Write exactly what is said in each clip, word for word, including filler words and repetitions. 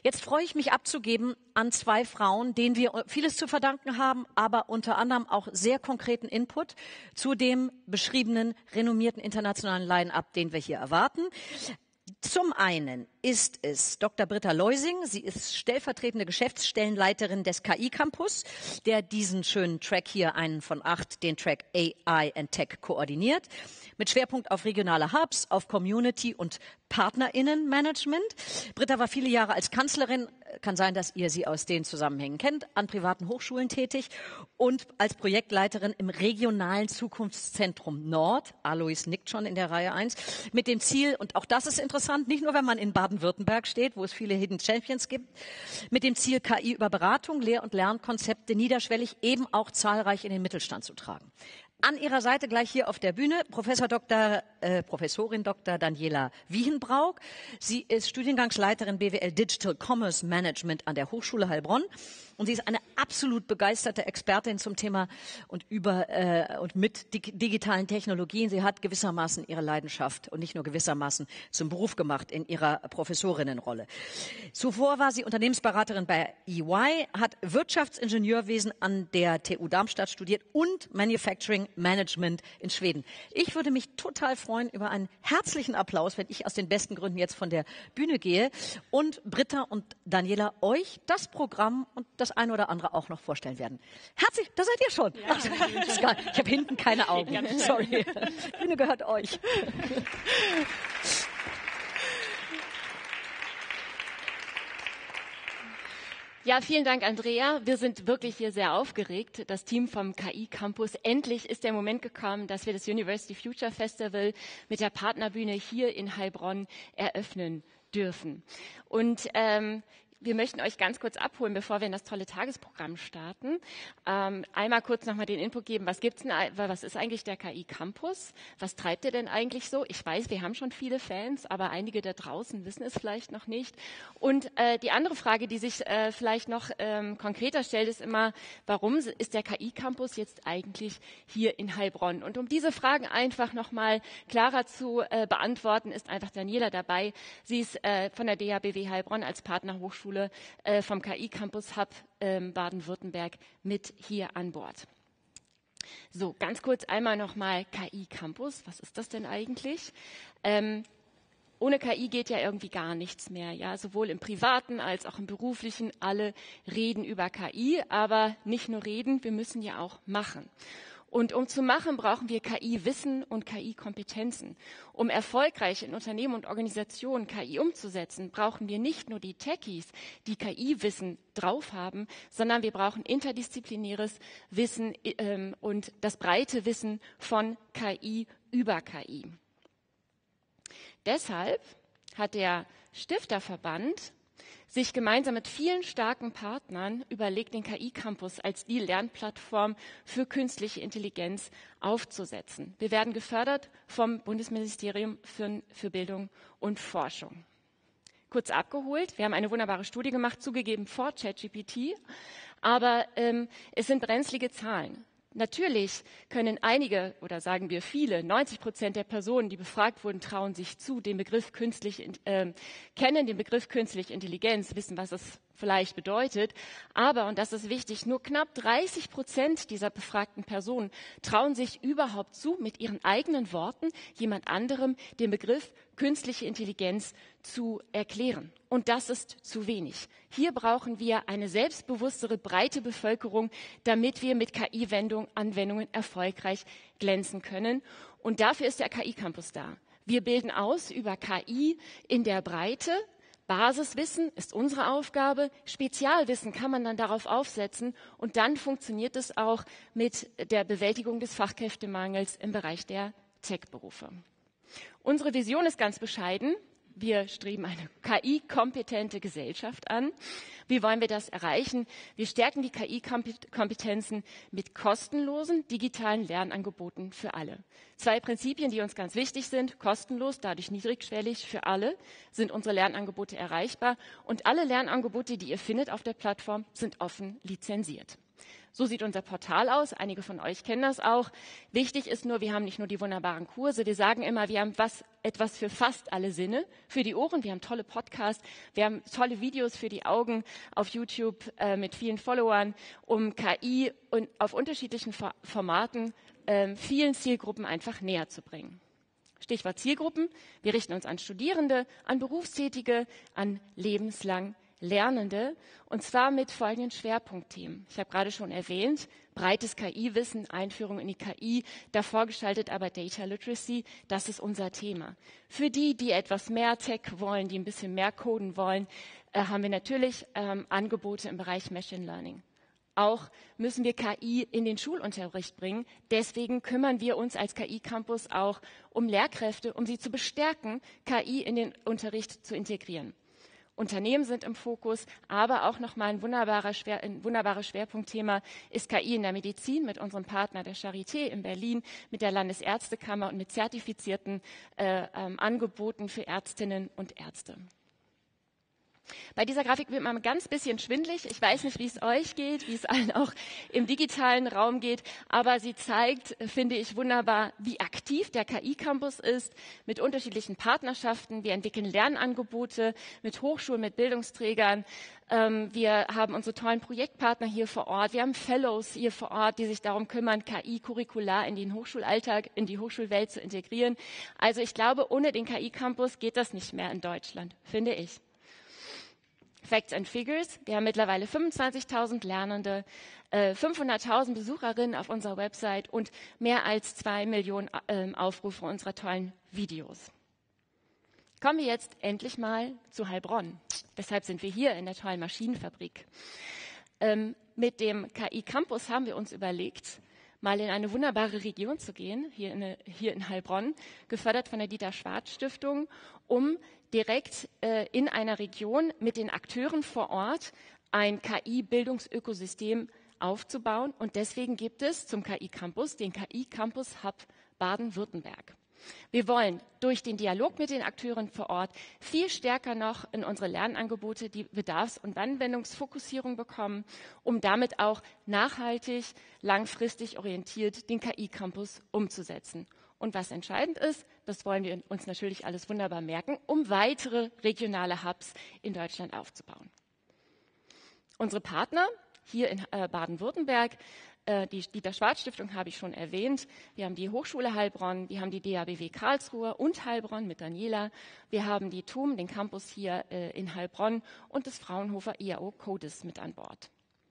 Jetzt freue ich mich abzugeben an zwei Frauen, denen wir vieles zu verdanken haben, aber unter anderem auch sehr konkreten Input zu dem beschriebenen, renommierten internationalen Line-up, den wir hier erwarten. Zum einen ist es Doktor Britta Leusing. Sie ist stellvertretende Geschäftsstellenleiterin des K I-Campus, der diesen schönen Track hier, einen von acht, den Track A I and Tech koordiniert, mit Schwerpunkt auf regionale Hubs, auf Community und PartnerInnen-Management. Britta war viele Jahre als Kanzlerin, kann sein, dass ihr sie aus den Zusammenhängen kennt, an privaten Hochschulen tätig und als Projektleiterin im regionalen Zukunftszentrum Nord, Alois nickt schon in der Reihe eins, mit dem Ziel, und auch das ist interessant, nicht nur wenn man in Baden-Württemberg steht, wo es viele Hidden Champions gibt, mit dem Ziel, K I über Beratung, Lehr- und Lernkonzepte niederschwellig eben auch zahlreich in den Mittelstand zu tragen. An ihrer Seite gleich hier auf der Bühne Professor Doktor, äh, Professorin Doktor Daniela Wiehenbrauk. Sie ist Studiengangsleiterin B W L Digital Commerce Management an der Hochschule Heilbronn. Und sie ist eine absolut begeisterte Expertin zum Thema und über äh, und mit dig digitalen Technologien. Sie hat gewissermaßen ihre Leidenschaft und nicht nur gewissermaßen zum Beruf gemacht in ihrer Professorinnenrolle. Zuvor war sie Unternehmensberaterin bei E Y, hat Wirtschaftsingenieurwesen an der T U Darmstadt studiert und Manufacturing Management in Schweden. Ich würde mich total freuen über einen herzlichen Applaus, wenn ich aus den besten Gründen jetzt von der Bühne gehe und Britta und Daniela euch das Programm und das eine oder andere auch noch vorstellen werden. Herzlich, da seid ihr schon. Ja, Ach, ich habe hinten keine Augen. Sorry. Die Bühne gehört euch. Ja, vielen Dank, Andrea. Wir sind wirklich hier sehr aufgeregt. Das Team vom K I-Campus. Endlich ist der Moment gekommen, dass wir das University Future Festival mit der Partnerbühne hier in Heilbronn eröffnen dürfen. Und ähm, wir möchten euch ganz kurz abholen, bevor wir in das tolle Tagesprogramm starten. Ähm, einmal kurz nochmal den Input geben, was gibt's denn, was ist eigentlich der K I-Campus? Was treibt ihr denn eigentlich so? Ich weiß, wir haben schon viele Fans, aber einige da draußen wissen es vielleicht noch nicht. Und äh, die andere Frage, die sich äh, vielleicht noch ähm, konkreter stellt, ist immer, warum ist der K I-Campus jetzt eigentlich hier in Heilbronn? Und um diese Fragen einfach nochmal klarer zu äh, beantworten, ist einfach Daniela dabei. Sie ist äh, von der D H B W Heilbronn als Partnerhochschule vom K I-Campus Hub ähm, Baden-Württemberg mit hier an Bord. So, ganz kurz einmal nochmal K I-Campus. Was ist das denn eigentlich? Ähm, ohne K I geht ja irgendwie gar nichts mehr. Ja, sowohl im Privaten als auch im Beruflichen. Alle reden über K I, aber nicht nur reden, wir müssen ja auch machen. Und um zu machen, brauchen wir K I-Wissen und K I-Kompetenzen. Um erfolgreich in Unternehmen und Organisationen K I umzusetzen, brauchen wir nicht nur die Techies, die K I-Wissen drauf haben, sondern wir brauchen interdisziplinäres Wissen ähm, und das breite Wissen von K I über K I. Deshalb hat der Stifterverband sich gemeinsam mit vielen starken Partnern überlegt, den K I-Campus als die Lernplattform für künstliche Intelligenz aufzusetzen. Wir werden gefördert vom Bundesministerium für, für Bildung und Forschung. Kurz abgeholt, wir haben eine wunderbare Studie gemacht, zugegeben vor ChatGPT, aber ähm, es sind brenzlige Zahlen. Natürlich können einige, oder sagen wir viele, neunzig Prozent der Personen, die befragt wurden, trauen sich zu, den Begriff künstlich, äh, kennen den Begriff künstliche Intelligenz, wissen, was es vielleicht bedeutet. Aber, und das ist wichtig, nur knapp dreißig Prozent dieser befragten Personen trauen sich überhaupt zu, mit ihren eigenen Worten jemand anderem den Begriff künstliche Intelligenz zu erklären. Und das ist zu wenig. Hier brauchen wir eine selbstbewusstere, breite Bevölkerung, damit wir mit K I-Anwendungen erfolgreich glänzen können. Und dafür ist der K I-Campus da. Wir bilden aus über K I in der Breite. Basiswissen ist unsere Aufgabe. Spezialwissen kann man dann darauf aufsetzen. Und dann funktioniert es auch mit der Bewältigung des Fachkräftemangels im Bereich der Tech-Berufe. Unsere Vision ist ganz bescheiden. Wir streben eine K I-kompetente Gesellschaft an. Wie wollen wir das erreichen? Wir stärken die K I-Kompetenzen mit kostenlosen digitalen Lernangeboten für alle. Zwei Prinzipien, die uns ganz wichtig sind: kostenlos, dadurch niedrigschwellig für alle, sind unsere Lernangebote erreichbar. Und alle Lernangebote, die ihr findet auf der Plattform, sind offen lizenziert. So sieht unser Portal aus. Einige von euch kennen das auch. Wichtig ist nur, wir haben nicht nur die wunderbaren Kurse. Wir sagen immer, wir haben was, etwas für fast alle Sinne. Für die Ohren, wir haben tolle Podcasts, wir haben tolle Videos für die Augen auf YouTube äh, mit vielen Followern, um K I und auf unterschiedlichen Formaten äh, vielen Zielgruppen einfach näher zu bringen. Stichwort Zielgruppen. Wir richten uns an Studierende, an Berufstätige, an lebenslang Lernende, und zwar mit folgenden Schwerpunktthemen. Ich habe gerade schon erwähnt, breites K I-Wissen, Einführung in die K I, davor geschaltet aber Data Literacy, das ist unser Thema. Für die, die etwas mehr Tech wollen, die ein bisschen mehr coden wollen, äh, haben wir natürlich ähm, Angebote im Bereich Machine Learning. Auch müssen wir K I in den Schulunterricht bringen. Deswegen kümmern wir uns als K I-Campus auch um Lehrkräfte, um sie zu bestärken, K I in den Unterricht zu integrieren. Unternehmen sind im Fokus, aber auch nochmal ein, wunderbarer Schwer, ein wunderbares Schwerpunktthema ist K I in der Medizin mit unserem Partner der Charité in Berlin, mit der Landesärztekammer und mit zertifizierten äh, ähm, Angeboten für Ärztinnen und Ärzte. Bei dieser Grafik wird man ein ganz bisschen schwindelig. Ich weiß nicht, wie es euch geht, wie es allen auch im digitalen Raum geht, aber sie zeigt, finde ich, wunderbar, wie aktiv der K I-Campus ist, mit unterschiedlichen Partnerschaften. Wir entwickeln Lernangebote mit Hochschulen, mit Bildungsträgern. Wir haben unsere tollen Projektpartner hier vor Ort. Wir haben Fellows hier vor Ort, die sich darum kümmern, K I-Curricular in den Hochschulalltag, in die Hochschulwelt zu integrieren. Also ich glaube, ohne den K I-Campus geht das nicht mehr in Deutschland, finde ich. Facts and Figures. Wir haben mittlerweile fünfundzwanzigtausend Lernende, äh, fünfhunderttausend Besucherinnen auf unserer Website und mehr als zwei Millionen äh, Aufrufe unserer tollen Videos. Kommen wir jetzt endlich mal zu Heilbronn. Deshalb sind wir hier in der tollen Maschinenfabrik. Ähm, mit dem K I-Campus haben wir uns überlegt, mal in eine wunderbare Region zu gehen, hier in, hier in Heilbronn, gefördert von der Dieter-Schwarz-Stiftung, um direkt äh, in einer Region mit den Akteuren vor Ort ein K I-Bildungsökosystem aufzubauen. Und deswegen gibt es zum K I-Campus den K I-Campus Hub Baden-Württemberg. Wir wollen durch den Dialog mit den Akteuren vor Ort viel stärker noch in unsere Lernangebote die Bedarfs- und Anwendungsfokussierung bekommen, um damit auch nachhaltig, langfristig orientiert den K I-Campus umzusetzen. Und was entscheidend ist, das wollen wir uns natürlich alles wunderbar merken, um weitere regionale Hubs in Deutschland aufzubauen. Unsere Partner hier in äh, Baden-Württemberg, äh, die Dieter-Schwarz-Stiftung habe ich schon erwähnt. Wir haben die Hochschule Heilbronn, wir haben die D A B W Karlsruhe und Heilbronn mit Daniela. Wir haben die T U M, den Campus hier äh, in Heilbronn und das Fraunhofer I A O CODIS mit an Bord.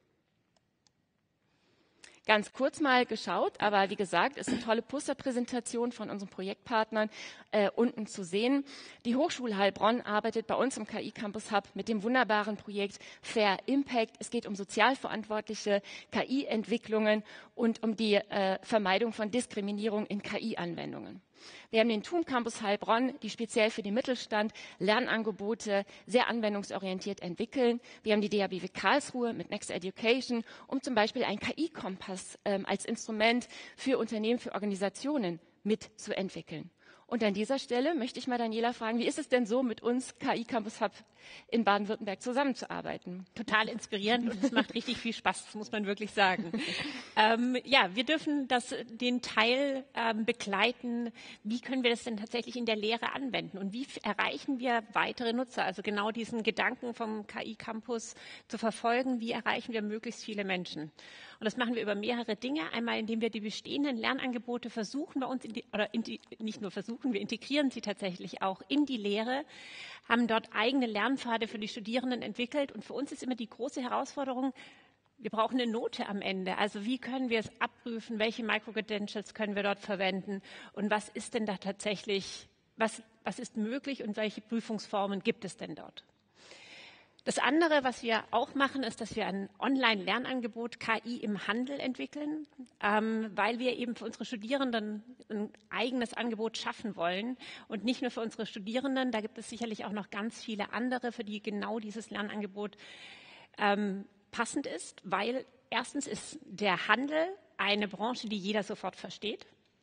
Ganz kurz mal geschaut, aber wie gesagt, ist eine tolle Posterpräsentation von unseren Projektpartnern äh, unten zu sehen. Die Hochschule Heilbronn arbeitet bei uns im K I-Campus Hub mit dem wunderbaren Projekt Fair Impact. Es geht um sozialverantwortliche K I-Entwicklungen und um die äh, Vermeidung von Diskriminierung in K I-Anwendungen. Wir haben den T U M Campus Heilbronn, die speziell für den Mittelstand Lernangebote sehr anwendungsorientiert entwickeln. Wir haben die D A B W Karlsruhe mit Next Education, um zum Beispiel einen K I-Kompass ähm, als Instrument für Unternehmen, für Organisationen mitzuentwickeln. Und an dieser Stelle möchte ich mal Daniela fragen, wie ist es denn so, mit uns K I-Campus Hub in Baden-Württemberg zusammenzuarbeiten? Total inspirierend und es macht richtig viel Spaß, das muss man wirklich sagen. ähm, ja, wir dürfen das, den Teil ähm, begleiten, wie können wir das denn tatsächlich in der Lehre anwenden und wie erreichen wir weitere Nutzer? Also genau diesen Gedanken vom K I-Campus zu verfolgen, wie erreichen wir möglichst viele Menschen? Und das machen wir über mehrere Dinge. Einmal, indem wir die bestehenden Lernangebote versuchen bei uns, in die, oder in die, nicht nur versuchen, wir integrieren sie tatsächlich auch in die Lehre, haben dort eigene Lernpfade für die Studierenden entwickelt. Und für uns ist immer die große Herausforderung, wir brauchen eine Note am Ende. Also wie können wir es abprüfen, welche Micro-Credentials können wir dort verwenden und was ist denn da tatsächlich, was, was ist möglich und welche Prüfungsformen gibt es denn dort? Das andere, was wir auch machen, ist, dass wir ein Online-Lernangebot K I im Handel entwickeln, ähm, weil wir eben für unsere Studierenden ein eigenes Angebot schaffen wollen. Und nicht nur für unsere Studierenden, da gibt es sicherlich auch noch ganz viele andere, für die genau dieses Lernangebot ähm, passend ist, weil erstens ist der Handel eine Branche, die jeder sofort versteht.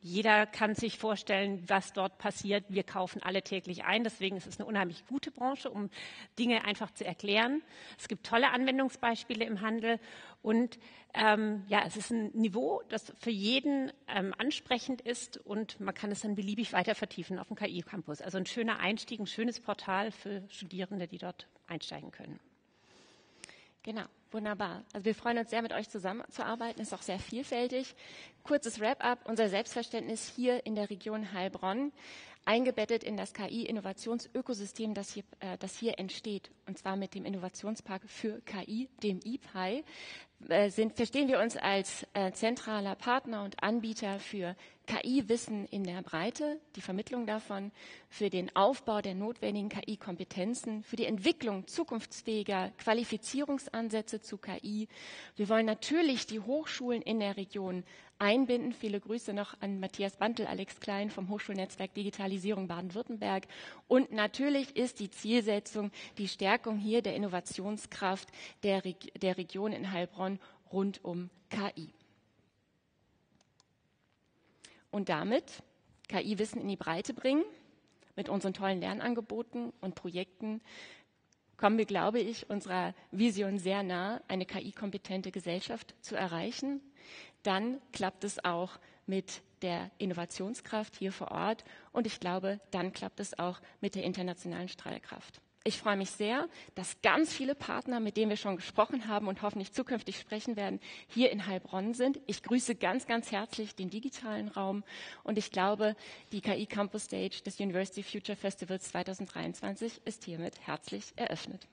Jeder kann sich vorstellen, was dort passiert. Wir kaufen alle täglich ein. Deswegen ist es eine unheimlich gute Branche, um Dinge einfach zu erklären. Es gibt tolle Anwendungsbeispiele im Handel. Und ähm, ja, es ist ein Niveau, das für jeden ähm, ansprechend ist. Und man kann es dann beliebig weiter vertiefen auf dem K I-Campus. Also ein schöner Einstieg, ein schönes Portal für Studierende, die dort einsteigen können. Genau, wunderbar. Also wir freuen uns sehr, mit euch zusammenzuarbeiten. Ist auch sehr vielfältig. Kurzes Wrap-up. Unser Selbstverständnis hier in der Region Heilbronn, eingebettet in das K I-Innovationsökosystem, das hier, äh, das hier entsteht, und zwar mit dem Innovationspark für K I, dem I P A I, äh, sind, verstehen wir uns als äh, zentraler Partner und Anbieter für K I-Wissen in der Breite, die Vermittlung davon, für den Aufbau der notwendigen K I-Kompetenzen, für die Entwicklung zukunftsfähiger Qualifizierungsansätze zu K I. Wir wollen natürlich die Hochschulen in der Region einbinden. Viele Grüße noch an Matthias Bantel, Alex Klein vom Hochschulnetzwerk Digitalisierung Baden-Württemberg. Und natürlich ist die Zielsetzung die Stärkung hier der Innovationskraft der, Reg- der Region in Heilbronn rund um K I. Und damit K I-Wissen in die Breite bringen, mit unseren tollen Lernangeboten und Projekten, kommen wir, glaube ich, unserer Vision sehr nah, eine K I-kompetente Gesellschaft zu erreichen. Dann klappt es auch mit der Innovationskraft hier vor Ort und ich glaube, dann klappt es auch mit der internationalen Strahlkraft. Ich freue mich sehr, dass ganz viele Partner, mit denen wir schon gesprochen haben und hoffentlich zukünftig sprechen werden, hier in Heilbronn sind. Ich grüße ganz, ganz herzlich den digitalen Raum und ich glaube, die K I Campus Stage des University Future Festivals zweitausenddreiundzwanzig ist hiermit herzlich eröffnet.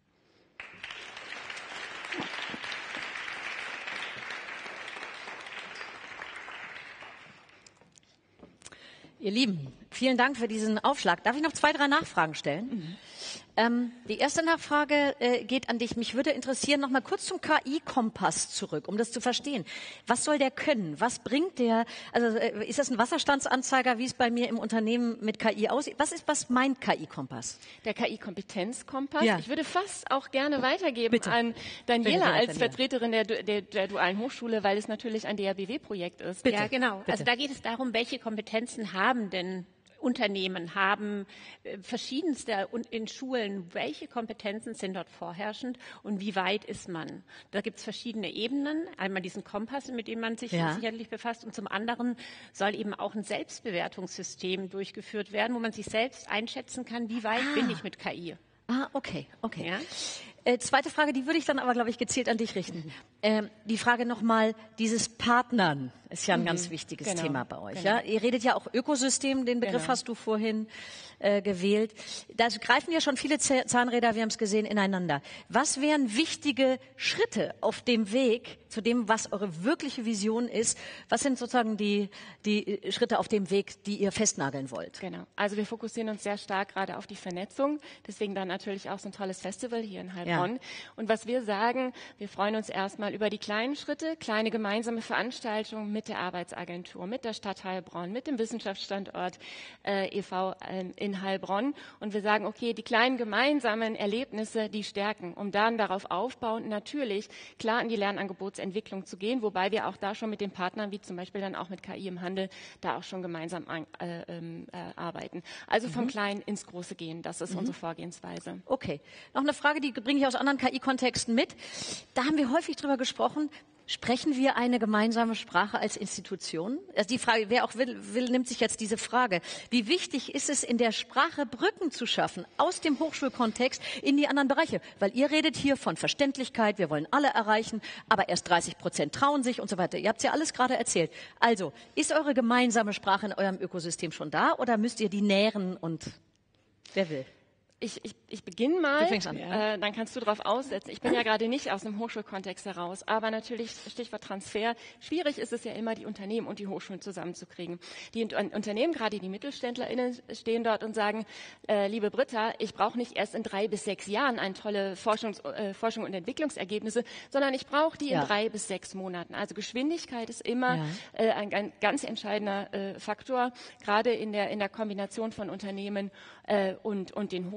Ihr Lieben, vielen Dank für diesen Aufschlag. Darf ich noch zwei, drei Nachfragen stellen? Mhm. Ähm, die erste Nachfrage äh, geht an dich. Mich würde interessieren, noch mal kurz zum K I-Kompass zurück, um das zu verstehen. Was soll der können? Was bringt der? Also äh, ist das ein Wasserstandsanzeiger, wie es bei mir im Unternehmen mit K I aussieht? Was ist, was meint K I-Kompass? Der K I-Kompetenzkompass. Ja. Ich würde fast auch gerne weitergeben Bitte. an Daniela Bitte, als Vertreterin der, der, der Dualen Hochschule, weil es natürlich ein D A B W-Projekt ist. Bitte. Ja, genau. Bitte. Also da geht es darum, welche Kompetenzen haben denn Unternehmen, haben äh, verschiedenste und in Schulen, welche Kompetenzen sind dort vorherrschend und wie weit ist man? Da gibt es verschiedene Ebenen. Einmal diesen Kompass, mit dem man sich Ja. sicherlich befasst, und zum anderen soll eben auch ein Selbstbewertungssystem durchgeführt werden, wo man sich selbst einschätzen kann, wie weit Ah. bin ich mit K I. Ah, okay, okay. Ja? Äh, zweite Frage, die würde ich dann aber, glaube ich, gezielt an dich richten. Ähm, die Frage nochmal, dieses Partnern ist ja ein mhm. ganz wichtiges genau. Thema bei euch. Genau. Ja? Ihr redet ja auch Ökosystem, den Begriff Genau. hast du vorhin äh, gewählt. Da greifen ja schon viele Zahnräder, wir haben es gesehen, ineinander. Was wären wichtige Schritte auf dem Weg zu dem, was eure wirkliche Vision ist? Was sind sozusagen die, die Schritte auf dem Weg, die ihr festnageln wollt? Genau. Also wir fokussieren uns sehr stark gerade auf die Vernetzung. Deswegen dann natürlich auch so ein tolles Festival hier in Heilbronn. Ja. Und was wir sagen, wir freuen uns erstmal über die kleinen Schritte, kleine gemeinsame Veranstaltungen mit der Arbeitsagentur, mit der Stadt Heilbronn, mit dem Wissenschaftsstandort äh, e V äh, in Heilbronn. Und wir sagen, okay, die kleinen gemeinsamen Erlebnisse, die stärken, um dann darauf aufbauend natürlich klar in die Lernangebotsentwicklung zu gehen, wobei wir auch da schon mit den Partnern, wie zum Beispiel dann auch mit K I im Handel, da auch schon gemeinsam an, äh, äh, arbeiten. Also vom mhm. Kleinen ins Große gehen, das ist mhm. unsere Vorgehensweise. Okay. Noch eine Frage, die bringe ich aus anderen K I-Kontexten mit. Da haben wir häufig drüber gesprochen. Sprechen wir eine gemeinsame Sprache als Institution? Also die Frage, wer auch will, will, nimmt sich jetzt diese Frage. Wie wichtig ist es, in der Sprache Brücken zu schaffen, aus dem Hochschulkontext in die anderen Bereiche? Weil ihr redet hier von Verständlichkeit, wir wollen alle erreichen, aber erst dreißig Prozent trauen sich und so weiter. Ihr habt es ja alles gerade erzählt. Also, ist eure gemeinsame Sprache in eurem Ökosystem schon da oder müsst ihr die nähren und wer will? Ich, ich, ich beginne mal, du fängst an, ja. äh, dann kannst du drauf aussetzen. Ich bin ja gerade nicht aus dem Hochschulkontext heraus, aber natürlich Stichwort Transfer. Schwierig ist es ja immer, die Unternehmen und die Hochschulen zusammenzukriegen. Die Unternehmen, gerade die MittelständlerInnen, stehen dort und sagen, äh, liebe Britta, ich brauche nicht erst in drei bis sechs Jahren ein tolle Forschungs, äh, Forschung und Entwicklungsergebnisse, sondern ich brauche die ja. in drei bis sechs Monaten. Also Geschwindigkeit ist immer ja. äh, ein, ein ganz entscheidender äh, Faktor, gerade in der, in der Kombination von Unternehmen äh, und, und den Hochschulen.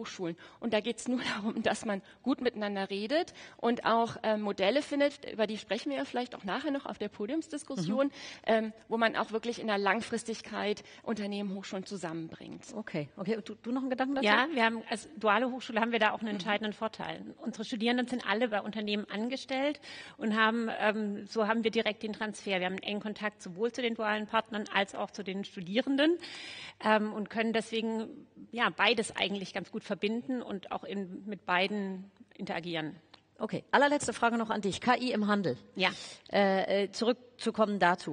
Hochschulen. Und da geht es nur darum, dass man gut miteinander redet und auch äh, Modelle findet, über die sprechen wir ja vielleicht auch nachher noch auf der Podiumsdiskussion, mhm. ähm, wo man auch wirklich in der Langfristigkeit Unternehmen, Hochschulen zusammenbringt. Okay, okay. Und du, du noch einen Gedanken dazu? Ja, wir haben als duale Hochschule haben wir da auch einen entscheidenden Vorteil. Unsere Studierenden sind alle bei Unternehmen angestellt und haben, ähm, so haben wir direkt den Transfer. Wir haben einen engen Kontakt sowohl zu den dualen Partnern als auch zu den Studierenden ähm, und können deswegen ja beides eigentlich ganz gut verbinden und auch in, mit beiden interagieren. Okay, allerletzte Frage noch an dich. K I im Handel. Ja. Äh, zurückzukommen dazu.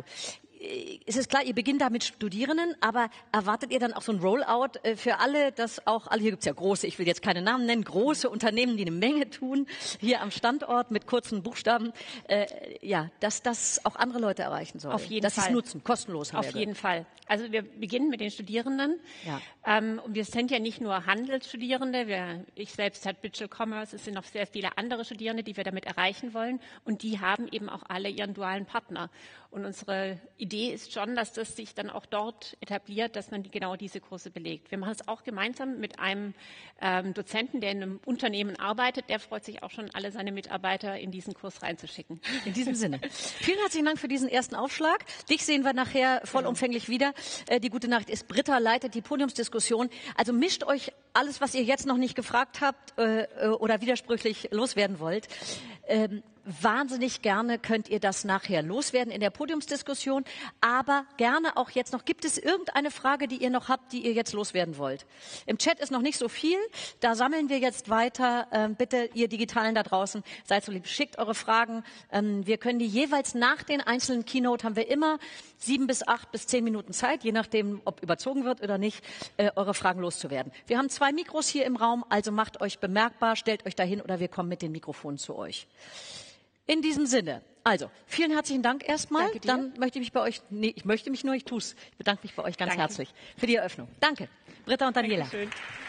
Es ist klar, ihr beginnt da mit Studierenden, aber erwartet ihr dann auch so ein Rollout äh, für alle, dass auch alle, hier gibt es ja große, ich will jetzt keine Namen nennen, große Unternehmen, die eine Menge tun, hier am Standort mit kurzen Buchstaben, äh, ja, dass das auch andere Leute erreichen soll. Auf jeden dass Fall. Dass sie es nutzen, kostenlos. Auf jeden Fall. Also wir beginnen mit den Studierenden. Ja. Ähm, und wir sind ja nicht nur Handelsstudierende, wir, ich selbst habe Digital Commerce, es sind noch sehr viele andere Studierende, die wir damit erreichen wollen und die haben eben auch alle ihren dualen Partner. Und unsere Idee ist schon, dass das sich dann auch dort etabliert, dass man die, genau diese Kurse belegt. Wir machen es auch gemeinsam mit einem ähm, Dozenten, der in einem Unternehmen arbeitet. Der freut sich auch schon, alle seine Mitarbeiter in diesen Kurs reinzuschicken. In diesem Sinne. Vielen herzlichen Dank für diesen ersten Aufschlag. Dich sehen wir nachher vollumfänglich wieder. Äh, die gute Nachricht ist, Britta leitet die Podiumsdiskussion. Also mischt euch alles, was ihr jetzt noch nicht gefragt habt äh, oder widersprüchlich loswerden wollt. Ähm, Wahnsinnig gerne könnt ihr das nachher loswerden in der Podiumsdiskussion, aber gerne auch jetzt noch. Gibt es irgendeine Frage, die ihr noch habt, die ihr jetzt loswerden wollt? Im Chat ist noch nicht so viel, da sammeln wir jetzt weiter. Ähm, bitte, ihr Digitalen da draußen, seid so lieb, schickt eure Fragen. Ähm, wir können die jeweils nach den einzelnen Keynote, haben wir immer sieben bis acht bis zehn Minuten Zeit, je nachdem, ob überzogen wird oder nicht, äh, eure Fragen loszuwerden. Wir haben zwei Mikros hier im Raum, also macht euch bemerkbar, stellt euch dahin oder wir kommen mit den Mikrofonen zu euch. In diesem Sinne, also vielen herzlichen Dank erstmal. Dann möchte ich mich bei euch, nee, ich möchte mich nur, ich tue es. Ich bedanke mich bei euch ganz Danke. herzlich für die Eröffnung. Danke, Britta und Daniela. Dankeschön.